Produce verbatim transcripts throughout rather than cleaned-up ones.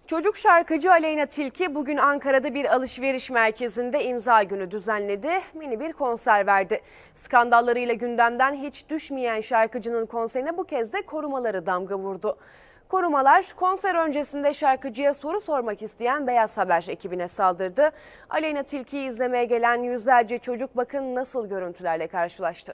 Çocuk şarkıcı Aleyna Tilki bugün Ankara'da bir alışveriş merkezinde imza günü düzenledi. Mini bir konser verdi. Skandallarıyla gündemden hiç düşmeyen şarkıcının konserine bu kez de korumaları damga vurdu. Korumalar konser öncesinde şarkıcıya soru sormak isteyen Beyaz Haber ekibine saldırdı. Aleyna Tilki'yi izlemeye gelen yüzlerce çocuk bakın nasıl görüntülerle karşılaştı.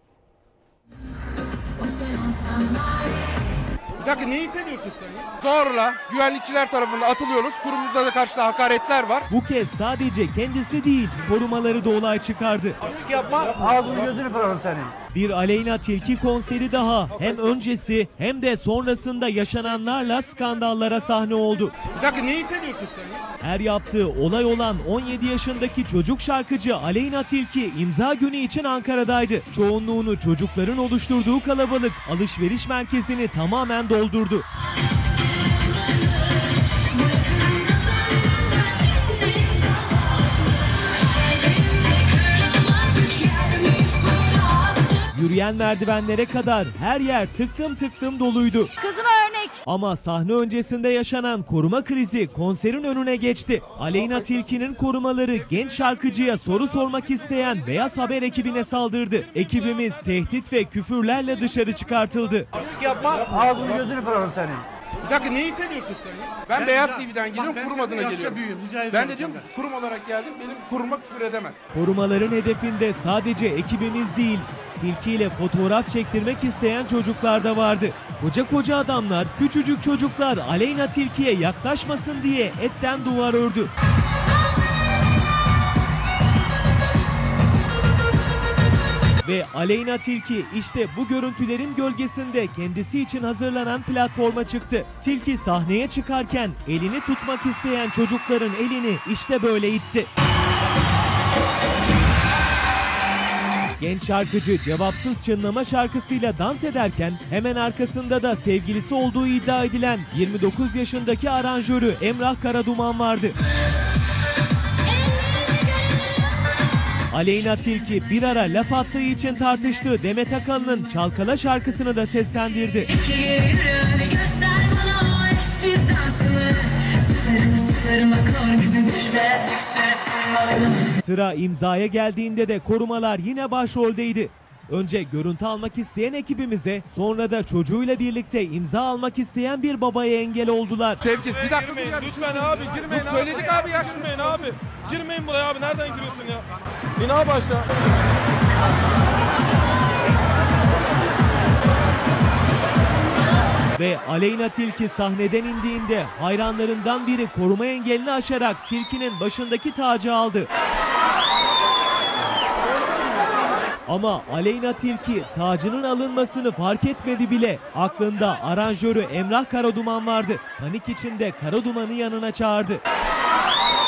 Bir dakika, neyi iteliyorsun sen ya? Zorla güvenlikçiler tarafından atılıyoruz. Kurumumuzda da karşıda hakaretler var. Bu kez sadece kendisi değil, korumaları da olay çıkardı. Risk yapma, ağzını gözünü kırarım senin. Bir Aleyna Tilki konseri daha hem öncesi hem de sonrasında yaşananlarla skandallara sahne oldu. Bir dakika, neyi iteliyorsun sen ya? Her yaptığı olay olan on yedi yaşındaki çocuk şarkıcı Aleyna Tilki imza günü için Ankara'daydı. Çoğunluğunu çocukların oluşturduğu kalabalık alışveriş merkezini tamamen doldurdu. Yürüyen merdivenlere kadar her yer tıklım tıklım doluydu. Kızıma örnek. Ama sahne öncesinde yaşanan koruma krizi konserin önüne geçti. Aleyna Tilki'nin korumaları genç şarkıcıya soru sormak isteyen Beyaz Haber ekibine saldırdı. Ekibimiz tehdit ve küfürlerle dışarı çıkartıldı. Risk yapma, ağzını gözünü kırarım senin. Bir dakika, neyi iteliyorsun sen ya? Ben, ben Beyaz T V'den geliyorum, kurum adına geliyorum. Ben de diyorum ki kurum olarak geldim, benim kuruma küfür edemez. Korumaların hedefinde sadece ekibimiz değil, Tilki ile fotoğraf çektirmek isteyen çocuklar da vardı. Koca koca adamlar, küçücük çocuklar Aleyna Tilki'ye yaklaşmasın diye etten duvar ördü. Ve Aleyna Tilki işte bu görüntülerin gölgesinde kendisi için hazırlanan platforma çıktı. Tilki sahneye çıkarken elini tutmak isteyen çocukların elini işte böyle itti. Genç şarkıcı cevapsız çınlama şarkısıyla dans ederken hemen arkasında da sevgilisi olduğu iddia edilen yirmi dokuz yaşındaki aranjörü Emrah Karaduman vardı. Aleyna Tilki bir ara laf attığı için tartıştığı Demet Akalın'ın Çalkala şarkısını da seslendirdi. Sıra imzaya geldiğinde de korumalar yine başroldeydi. Önce görüntü almak isteyen ekibimize, sonra da çocuğuyla birlikte imza almak isteyen bir babaya engel oldular. Sevgisiz, bir dakika girmeyin, dur ya. lütfen abi girmeyin Dur, abi. söyledik abi ya. Girmeyin abi. Girmeyin buraya abi. Nereden giriyorsun ya? İn abi aşağı. Ve Aleyna Tilki sahneden indiğinde hayranlarından biri koruma engelini aşarak Tilki'nin başındaki tacı aldı. Ama Aleyna Tilki tacının alınmasını fark etmedi bile. Aklında aranjörü Emrah Karaduman vardı. Panik içinde Karaduman'ı yanına çağırdı.